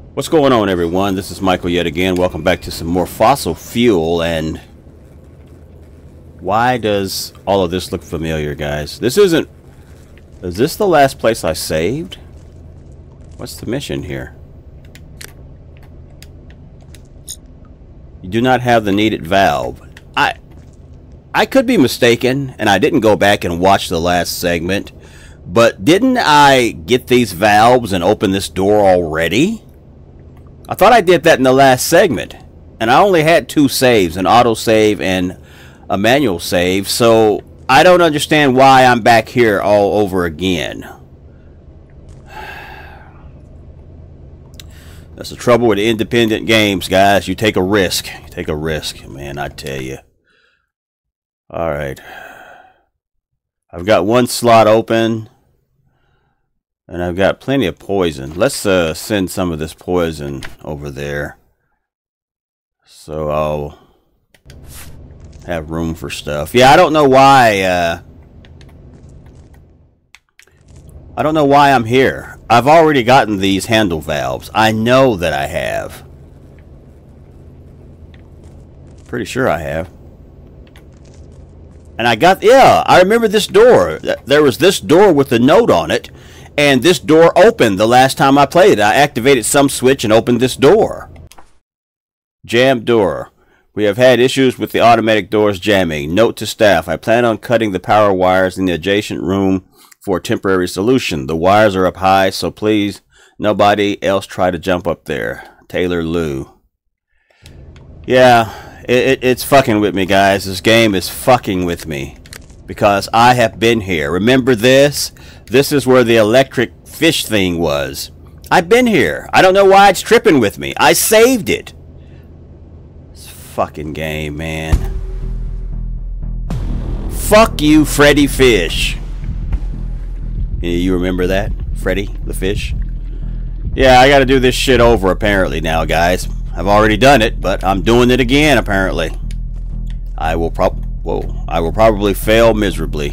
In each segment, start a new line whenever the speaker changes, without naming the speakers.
What's going on, everyone? This is Michael yet again. Welcome back to some more fossil fuel. And why does all of this look familiar, guys? This isn't... Is this the last place I saved? What's the mission here? You do not have the needed valve. I could be mistaken, and I didn't go back and watch the last segment, but didn't I get these valves and open this door already? I thought I did that in the last segment, and I only had 2 saves, an autosave and a manual save, so I don't understand why I'm back here all over again. That's the trouble with independent games, guys. You take a risk. You take a risk, man, I tell you. Alright. I've got 1 slot open. And I've got plenty of poison. Let's send some of this poison over there. So I'll have room for stuff. Yeah, I don't know why I'm here. I've already gotten these handle valves. I know that I have. Pretty sure I have. And I got, yeah, I remember this door. There was this door with a note on it. And this door opened the last time I played. I activated some switch and opened this door. Jammed door. We have had issues with the automatic doors jamming. Note to staff. I plan on cutting the power wires in the adjacent room for a temporary solution. The wires are up high, so please, nobody else try to jump up there. Taylor Lou. Yeah, it's fucking with me, guys. This game is fucking with me. Because I have been here. Remember this? This is where the electric fish thing was. I've been here. I don't know why it's tripping with me. I saved it. This fucking game, man. Fuck you, Freddy Fish. You remember that? Freddy the Fish? Yeah, I gotta do this shit over apparently now, guys. I've already done it, but I'm doing it again apparently. I will probably fail miserably.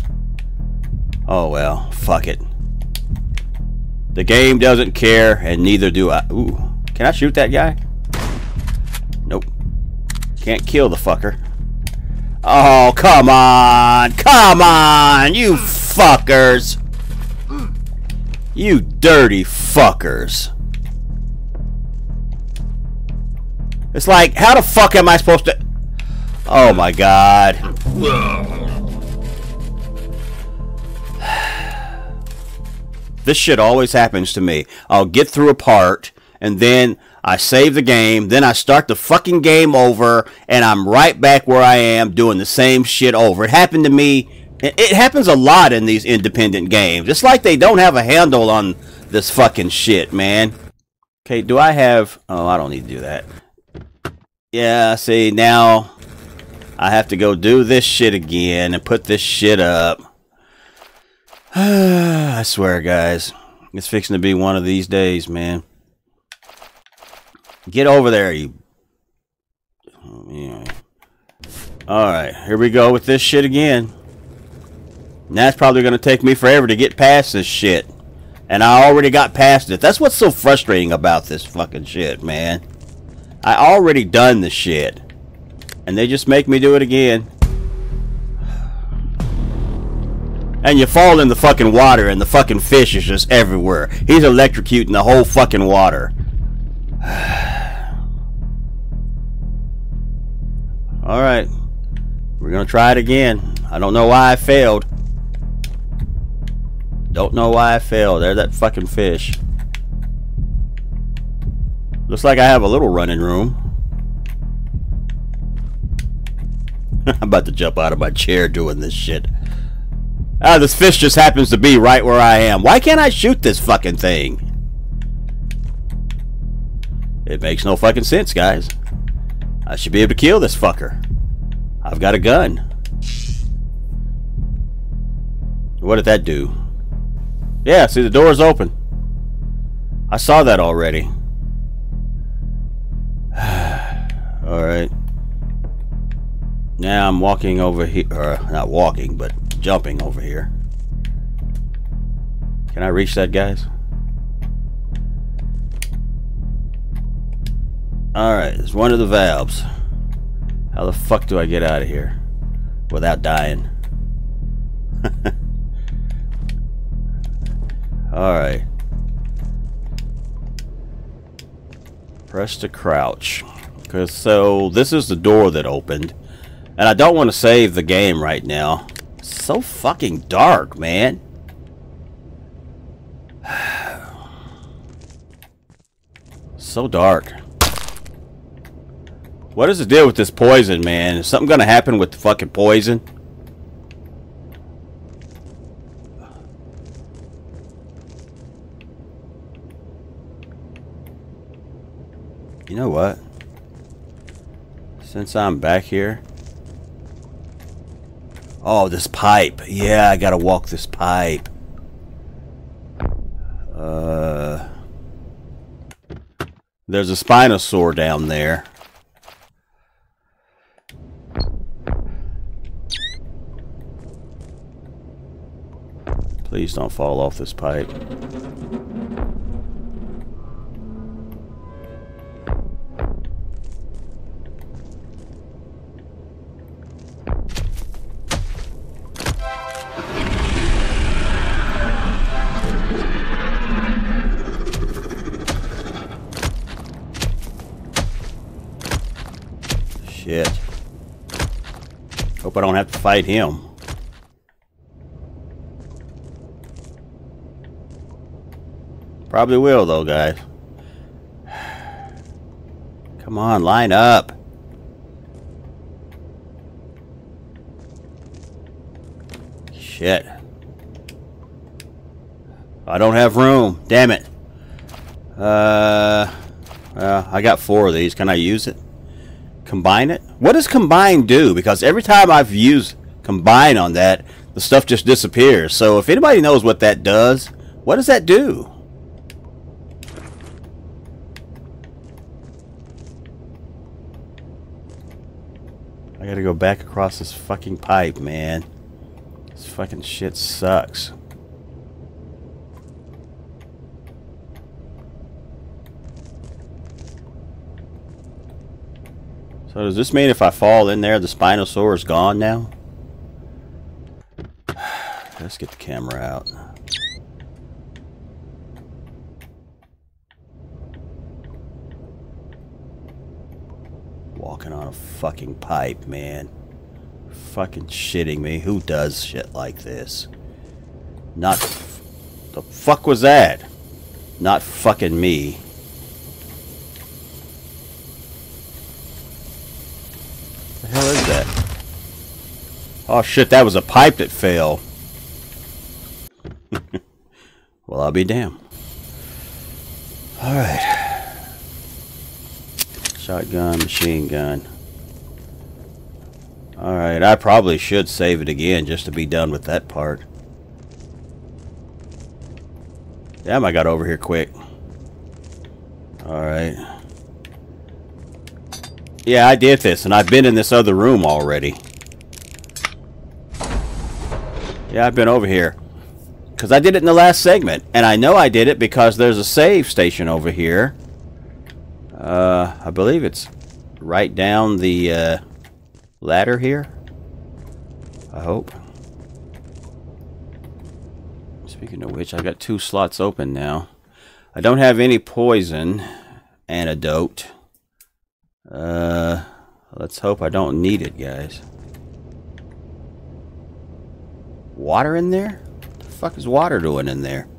Oh well, fuck it. The game doesn't care, and neither do I. Ooh, can I shoot that guy? Nope. Can't kill the fucker. Oh, come on! Come on, you fuckers! You dirty fuckers. It's like, how the fuck am I supposed to... Oh my god. This shit always happens to me. I'll get through a part, and then I save the game, then I start the fucking game over, and I'm right back where I am doing the same shit over. It happened to me. It happens a lot in these independent games. It's like they don't have a handle on this fucking shit, man. Okay, do I have... Oh, I don't need to do that. Yeah, see, now... I have to go do this shit again and put this shit up. I swear, guys. It's fixing to be one of these days, man. Get over there, you... Yeah. Alright, here we go with this shit again. And that's probably going to take me forever to get past this shit. And I already got past it. That's what's so frustrating about this fucking shit, man. I already done the shit. And they just make me do it again. And you fall in the fucking water and the fucking fish is just everywhere. He's electrocuting the whole fucking water. Alright. We're gonna try it again. I don't know why I failed. Don't know why I failed. There's that fucking fish. Looks like I have a little running room. I'm about to jump out of my chair doing this shit. Ah, this fish just happens to be right where I am. Why can't I shoot this fucking thing? It makes no fucking sense, guys. I should be able to kill this fucker. I've got a gun. What did that do? Yeah, see, the door's open. I saw that already. Alright. Now I'm walking over here, or not walking, but jumping over here. Can I reach that, guys? Alright, it's one of the valves. How the fuck do I get out of here without dying? Alright. Press to crouch. Because so this is the door that opened. And I don't want to save the game right now. It's so fucking dark, man. So dark. What is the deal with this poison, man? Is something gonna happen with the fucking poison? You know what? Since I'm back here. Oh, this pipe. Yeah, I gotta walk this pipe. There's a Spinosaur down there. Please don't fall off this pipe. Shit. Hope I don't have to fight him. Probably will, though, guys. Come on, line up. Shit. I don't have room. Damn it. I got 4 of these. Can I use it? Combine it? What does combine do? Because every time I've used combine on that, the stuff just disappears. So if anybody knows what that does, what does that do? I gotta go back across this fucking pipe, man. This fucking shit sucks. So does this mean if I fall in there, the Spinosaur is gone now? Let's get the camera out. Walking on a fucking pipe, man. Fucking shitting me. Who does shit like this? Not... The fuck was that? Not fucking me. The hell is that? Oh shit, that was a pipe that fell. Well, I'll be damned. Alright. Shotgun, machine gun. Alright, I probably should save it again just to be done with that part. Damn, I got over here quick. Alright. Yeah, I did this, and I've been in this other room already. Yeah, I've been over here. Because I did it in the last segment. And I know I did it because there's a save station over here. I believe it's right down the ladder here. I hope. Speaking of which, I got 2 slots open now. I don't have any poison antidote. Let's hope I don't need it, guys. Water in there? What the fuck is water doing in there?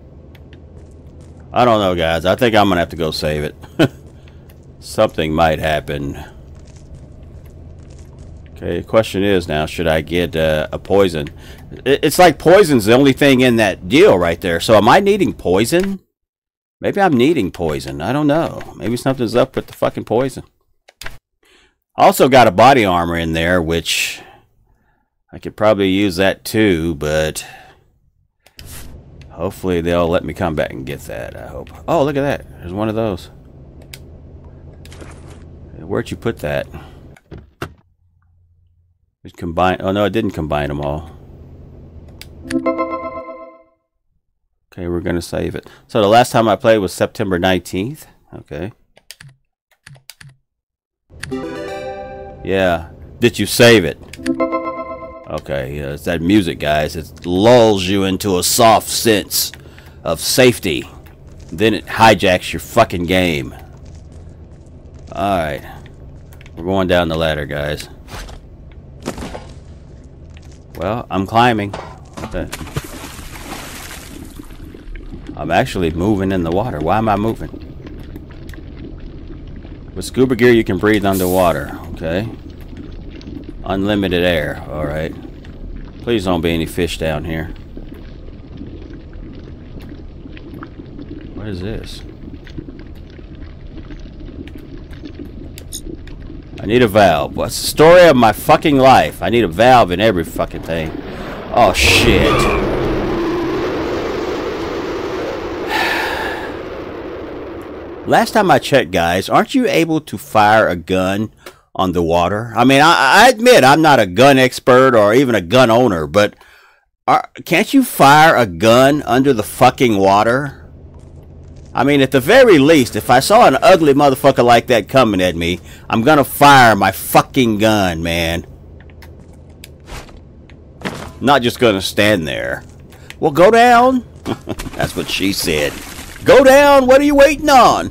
I don't know, guys. I think I'm gonna have to go save it. Something might happen. Okay, the question is now, should I get a poison? It's like poison's the only thing in that deal right there. So am I needing poison? Maybe I'm needing poison. I don't know. Maybe something's up with the fucking poison. Also got a body armor in there, which I could probably use that too, but hopefully they'll let me come back and get that, I hope. Oh, look at that. There's one of those. Where'd you put that? It combined. Oh no, it didn't combine them all. Okay, we're gonna save it. So the last time I played was September 19th. Okay. Yeah. Did you save it? Okay, yeah, it's that music, guys. It lulls you into a soft sense of safety. Then it hijacks your fucking game. Alright. We're going down the ladder, guys. Well, I'm climbing. Okay. I'm actually moving in the water. Why am I moving? With scuba gear, you can breathe underwater. Okay. Unlimited air. Alright. Please don't be any fish down here. What is this? I need a valve. What's the story of my fucking life? I need a valve in every fucking thing. Oh, shit. Last time I checked, guys, aren't you able to fire a gun on the water? I mean, I admit I'm not a gun expert or even a gun owner, but can't you fire a gun under the fucking water? I mean, at the very least, if I saw an ugly motherfucker like that coming at me, I'm gonna fire my fucking gun, man. Not just gonna stand there. Well, go down. That's what she said. Go down. What are you waiting on?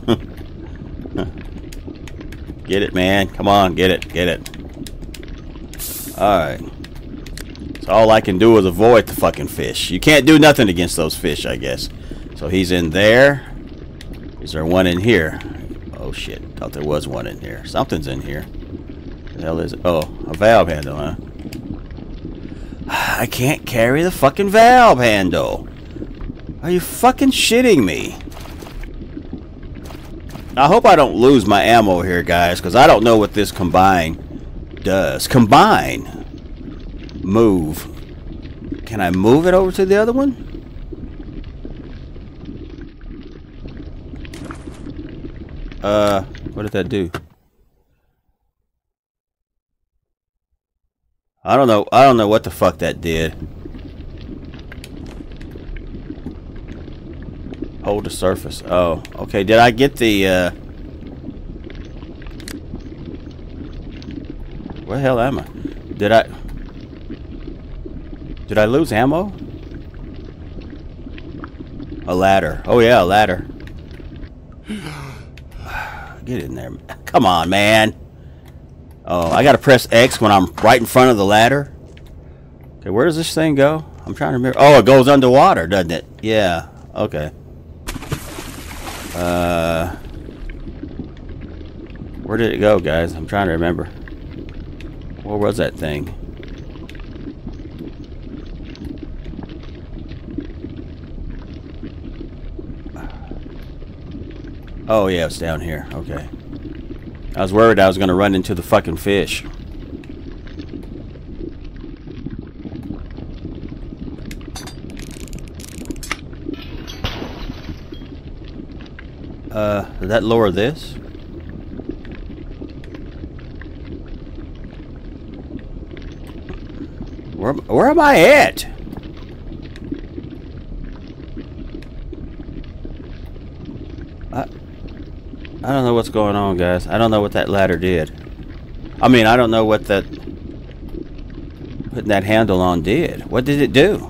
Get it, man. Come on, get it. Get it. Alright. So all I can do is avoid the fucking fish. You can't do nothing against those fish, I guess. So he's in there. Is there one in here? Oh shit, thought there was one in here. Something's in here. What the hell is it? Oh, a valve handle, huh? I can't carry the fucking valve handle. Are you fucking shitting me? I hope I don't lose my ammo here, guys, because I don't know what this combine does. Combine. Move. Can I move it over to the other one? What did that do? I don't know. I don't know what the fuck that did. Hold the surface. Oh, okay. Did I get the, where the hell am I? Did I lose ammo? A ladder. Oh, yeah, a ladder. Get in there. Come on, man. Oh, I gotta press X when I'm right in front of the ladder. Okay, where does this thing go? I'm trying to remember. Oh, it goes underwater, doesn't it? Yeah. Okay. Where did it go, guys? I'm trying to remember. Where was that thing? Oh, yeah, it's down here. Okay. I was worried I was going to run into the fucking fish. Did that lower this? Where am I at? I don't know what's going on, guys. I don't know what that ladder did. I mean, I don't know what that putting that handle on did. What did it do?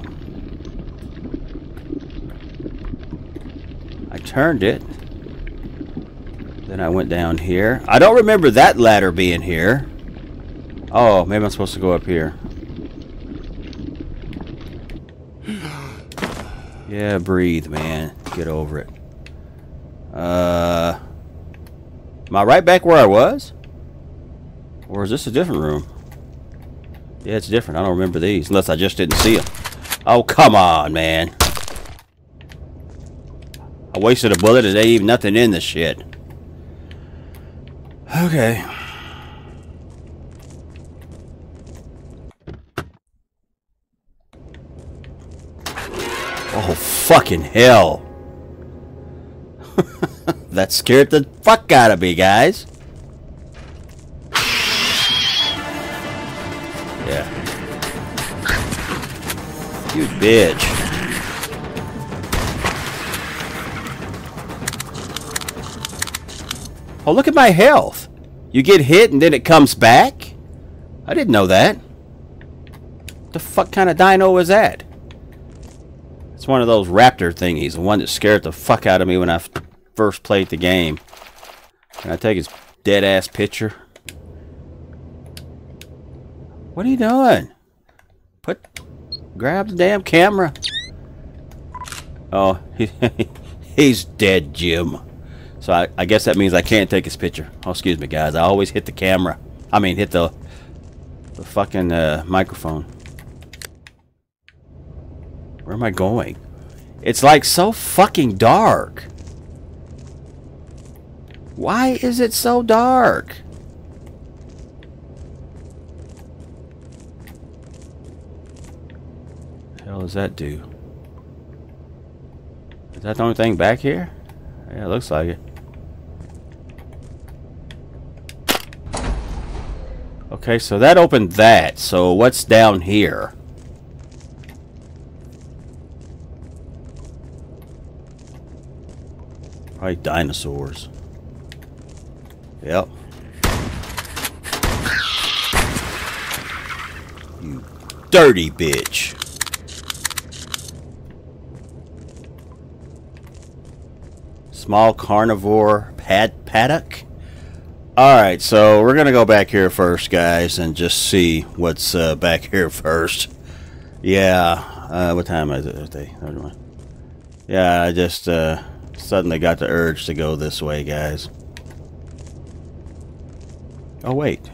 I turned it. Then I went down here. I don't remember that ladder being here. Oh, maybe I'm supposed to go up here. Yeah, breathe, man. Get over it. Am I right back where I was? Or is this a different room? Yeah, it's different. I don't remember these. Unless I just didn't see them. Oh, come on, man. I wasted a bullet and there ain't even nothing in this shit. Okay. Oh, fucking hell. That scared the fuck out of me, guys. Yeah. You bitch. Oh, look at my health. You get hit and then it comes back? I didn't know that. What the fuck kind of dino is that? It's one of those raptor thingies. The one that scared the fuck out of me when I first played the game. Can I take his dead ass picture? What are you doing? Grab the damn camera. Oh, he's dead, Jim. So I guess that means I can't take his picture. Oh, excuse me, guys. I always hit the camera. I mean, hit the fucking microphone. Where am I going? It's like so fucking dark. Why is it so dark? What the hell does that do? Is that the only thing back here? Yeah, it looks like it. Okay, so that opened that. So what's down here? Probably dinosaurs. Yep. You dirty bitch. Small carnivore paddock. Alright, so we're gonna go back here first, guys, and just see what's back here first. Yeah, what time is it? Yeah, I just suddenly got the urge to go this way, guys. Oh, wait.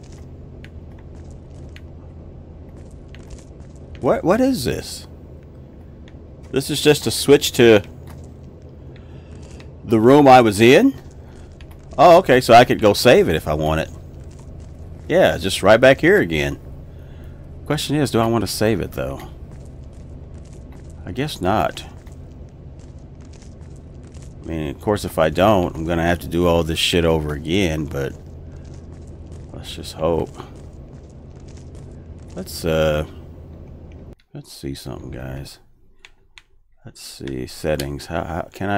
What is this? This is just a switch to the room I was in? Oh, okay, so I could go save it if I want it. Yeah, just right back here again. Question is, do I want to save it, though? I guess not. I mean, of course, if I don't, I'm going to have to do all this shit over again, but let's just hope. Let's see something, guys. Let's see, settings. How can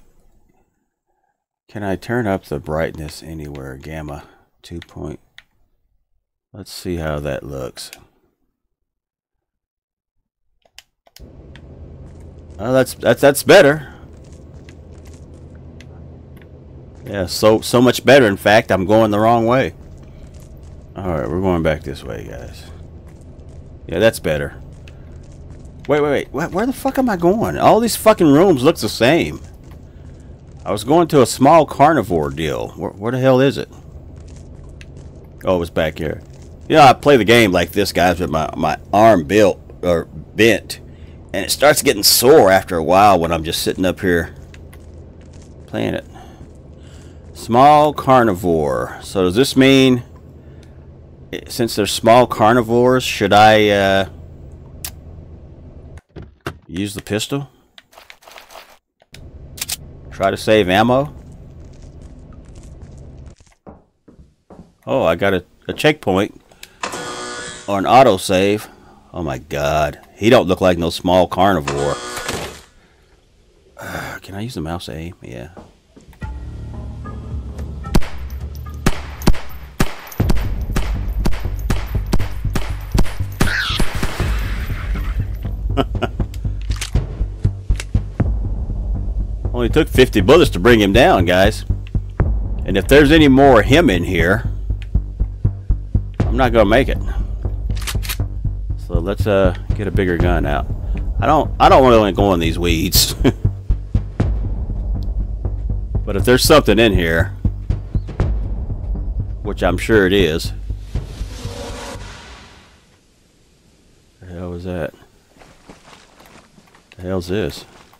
I turn up the brightness anywhere? Gamma 2 point. Let's see how that looks. Oh, that's better. Yeah, so much better. In fact, I'm going the wrong way. All right, we're going back this way, guys. Yeah, that's better. Wait. Where the fuck am I going? All these fucking rooms look the same. I was going to a small carnivore deal. Where the hell is it? Oh, it's back here. Yeah, I play the game like this, guys, with my arm bent. And it starts getting sore after a while when I'm just sitting up here playing it. Small carnivore. So does this mean, since they're small carnivores, should I use the pistol? Try to save ammo? Oh, I got a checkpoint. Or an autosave. Oh my god. He don't look like no small carnivore. Can I use the mouse to aim? Yeah. Only took 50 bullets to bring him down, guys. And if there's any more him in here, I'm not gonna make it. So let's get a bigger gun out. I don't want to go in these weeds. But if there's something in here, which I'm sure it is. What the hell was that? What the hell's this?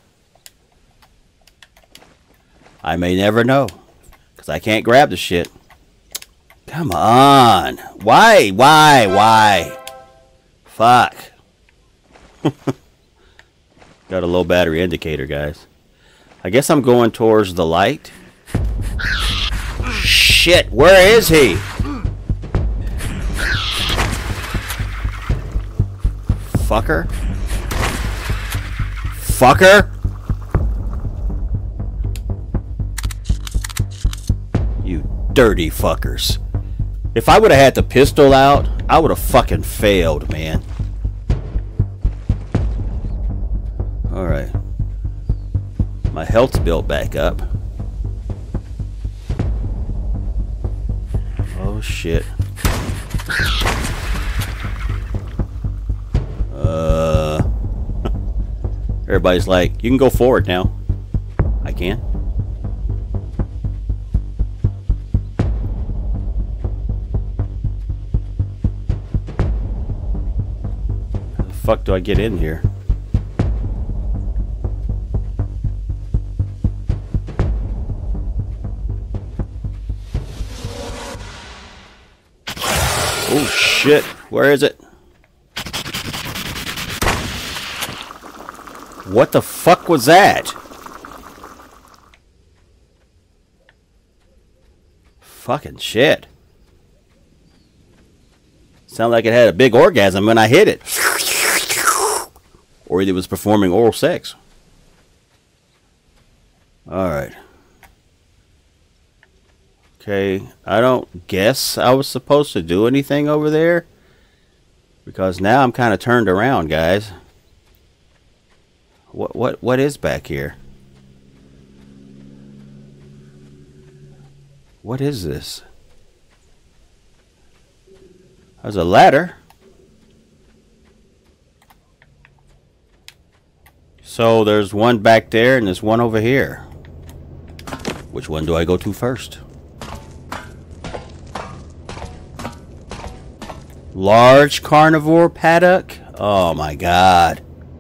I may never know, because I can't grab the shit. Come on. Why? Fuck. Got a low battery indicator, guys. I guess I'm going towards the light. Shit, where is he? Fucker. You Dirty fuckers. If I would have had the pistol out, I would have fucking failed, man. Alright. My health's built back up. Oh shit. Everybody's like, you can go forward now. I can. How the fuck do I get in here? Oh shit, where is it? What the fuck was that? Fucking shit. Sounded like it had a big orgasm when I hit it. Or it was performing oral sex. Alright. Okay, I don't guess I was supposed to do anything over there. Because now I'm kind of turned around, guys. What is back here? What is this? There's a ladder. So there's one back there and there's one over here. Which one do I go to first? Large carnivore paddock? Oh my god.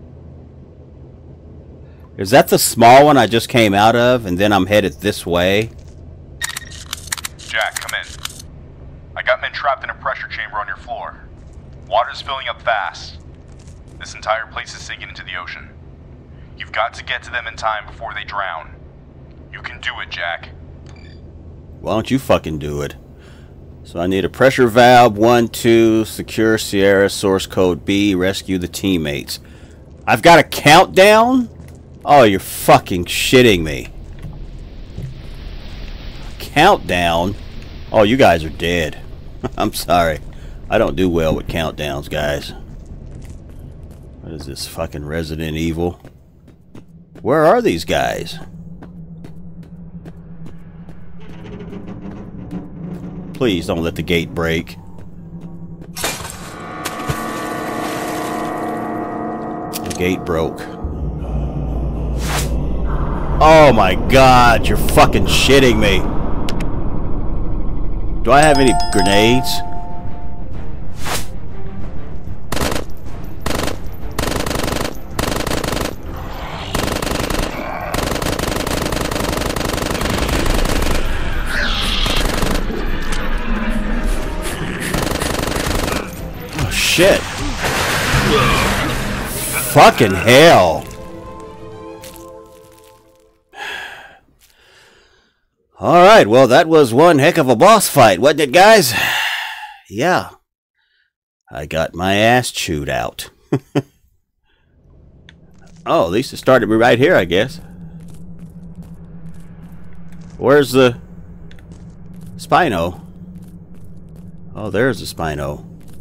Is that the small one I just came out of and then I'm headed this way?
Jack, come in. I got men trapped in a pressure chamber on your floor. Water's filling up fast. This entire place is sinking into the ocean. You've got to get to them in time before they drown. You can do it, Jack.
Why don't you fucking do it? So I need a pressure valve, 1, 2, secure Sierra, source code B, rescue the teammates. I've got a countdown? Oh, you're fucking shitting me. Countdown? Oh, you guys are dead. I'm sorry. I don't do well with countdowns, guys. What is this, fucking Resident Evil? Where are these guys? Please don't let the gate break. The gate broke. Oh my god, you're fucking shitting me. Do I have any grenades? Oh shit. Fucking hell. Alright, well that was one heck of a boss fight, wasn't it, guys? Yeah. I got my ass chewed out. Oh, at least it started me right here, I guess. Where's the Spino? Oh, there's the Spino.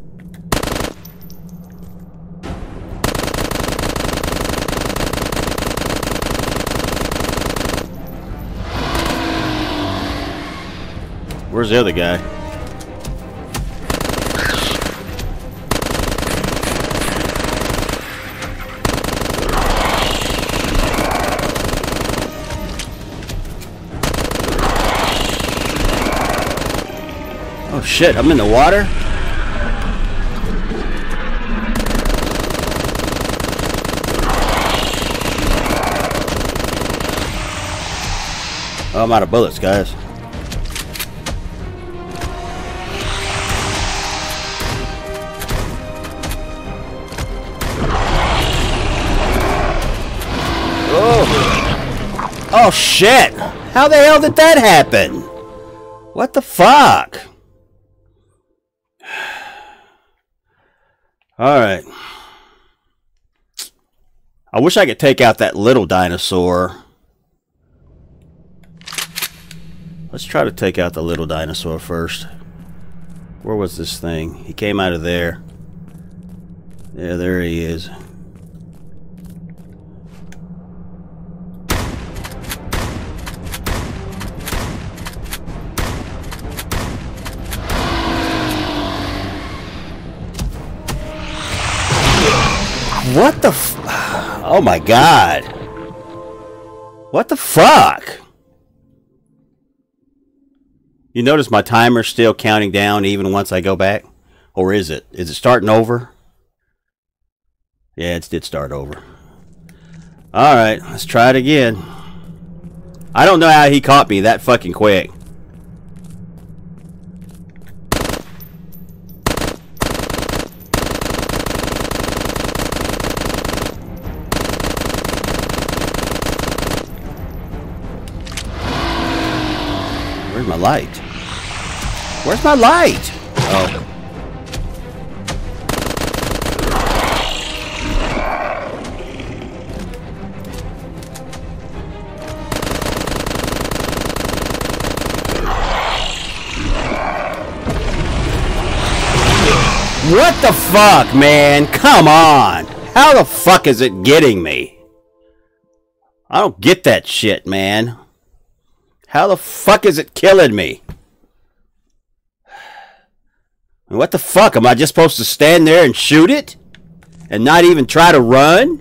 Where's the other guy? Oh shit, I'm in the water? Oh, I'm out of bullets, guys. Oh shit! How the hell did that happen? What the fuck? Alright. I wish I could take out that little dinosaur. Let's try to take out the little dinosaur first. Where was this thing? He came out of there. Yeah, there he is. What the f... Oh my god. What the fuck? You notice my timer's still counting down even once I go back? Or is it? Is it starting over? Yeah, it did start over. Alright, let's try it again. I don't know how he caught me that fucking quick. Where's my light? Where's my light? Oh. What the fuck, man? Come on! How the fuck is it getting me? I don't get that shit, man. How the fuck is it killing me? What the fuck? Am I just supposed to stand there and shoot it? And not even try to run?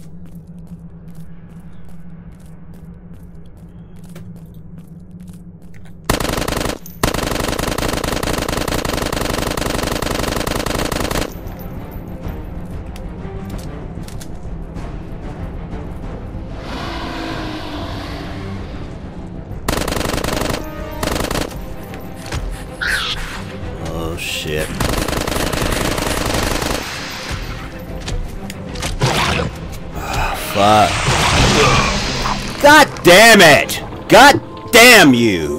Oh shit. Fuck. God damn it! God damn you!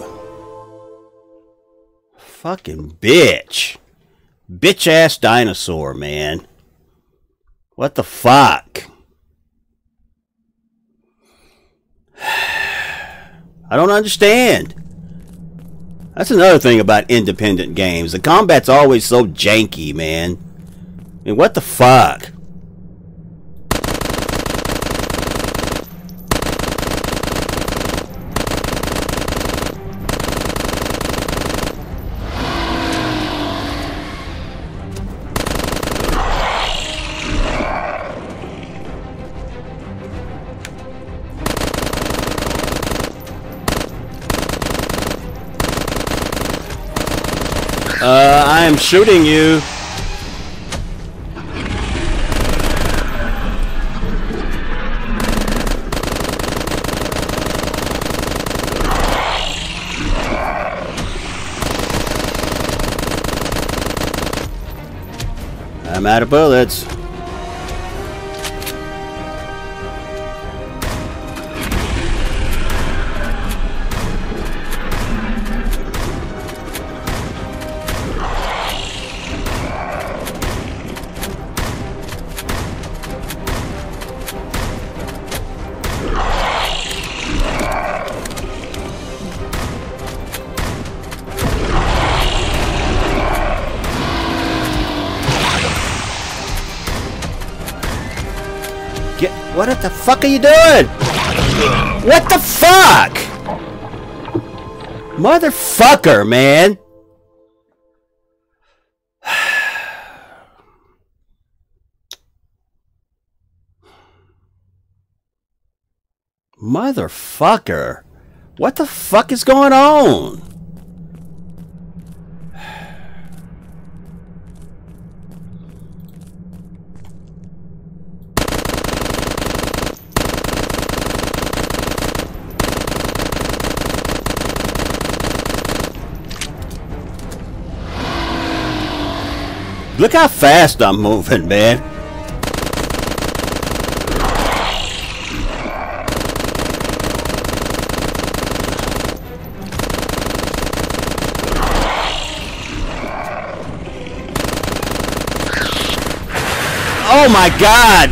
Fucking bitch. Bitch ass dinosaur, man. What the fuck? I don't understand. That's another thing about independent games. The combat's always so janky, man. I mean, what the fuck? I am shooting you. I'm out of bullets. What the fuck are you doing? What the fuck? Motherfucker, man. Motherfucker. What the fuck is going on? Look how fast I'm moving, man. Oh my god!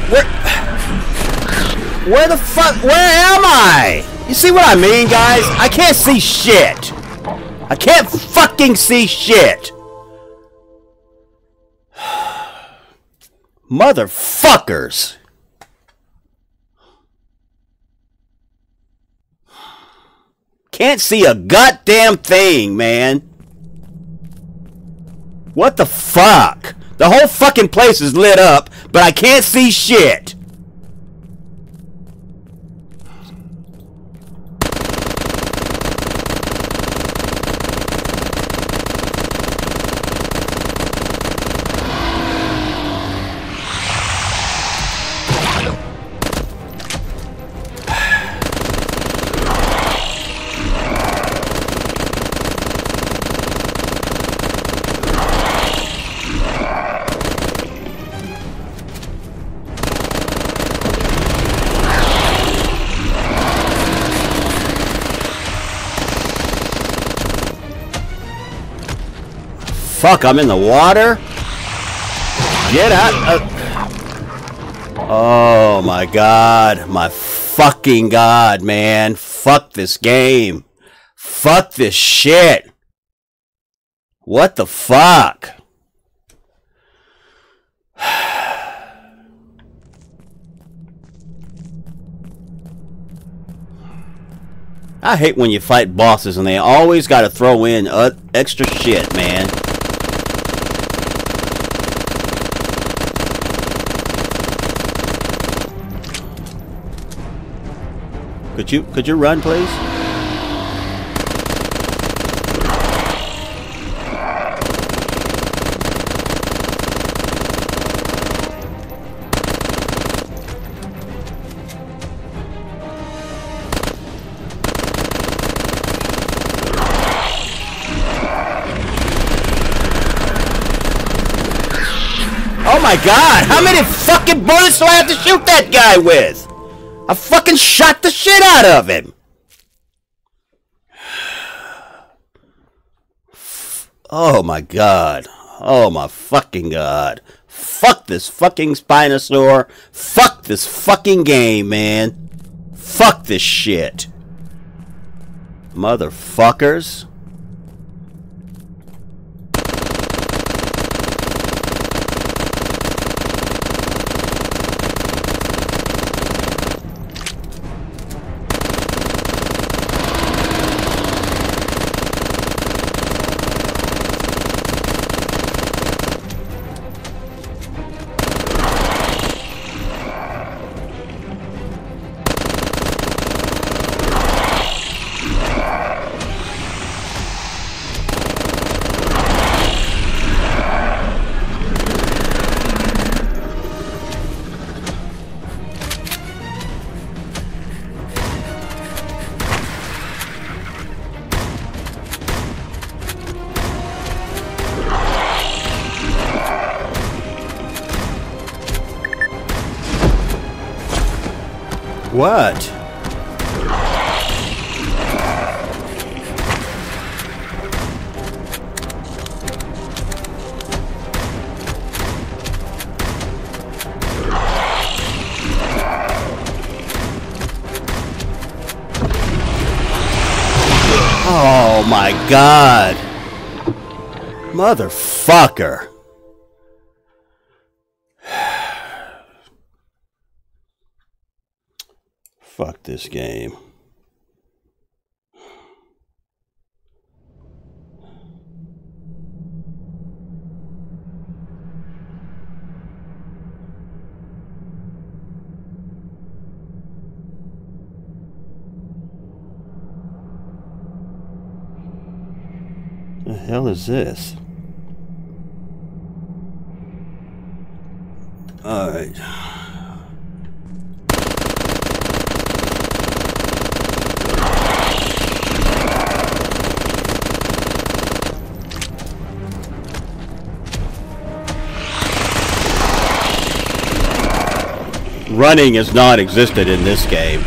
Where the fuck? Where am I? You see what I mean, guys? I can't see shit. I can't fucking see shit! Motherfuckers! Can't see a goddamn thing, man. What the fuck? The whole fucking place is lit up, but I can't see shit. Fuck, I'm in the water? Get out. Oh my god. My fucking god, man. Fuck this game. Fuck this shit. What the fuck? I hate when you fight bosses and they always gotta throw in extra shit, man. Could you run, please? Oh my god, how many fucking bullets do I have to shoot that guy with? I fucking shot the shit out of him! Oh my god. Oh my fucking god. Fuck this fucking Spinosaur. Fuck this fucking game, man. Fuck this shit. Motherfuckers. What? Oh my god. Motherfucker. Fuck this game. The hell is this? All right. Running is not existed in this game.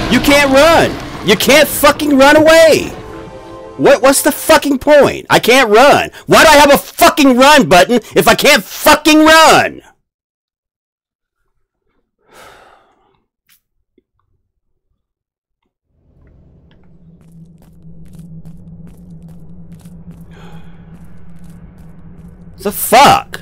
You can't run. You can't fucking run away. What's the fucking point? I can't run. Why do I have a fucking run button if I can't fucking run? The fuck?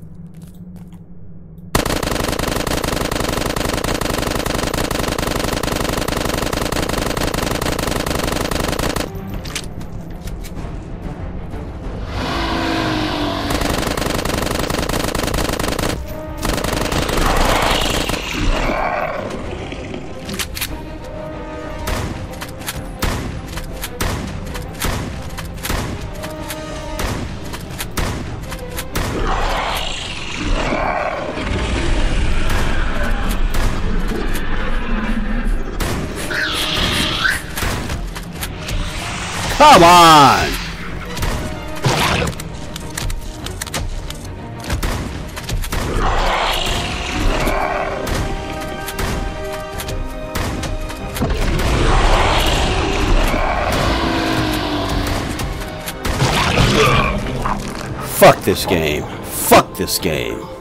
Come on! Fuck this game. Fuck this game.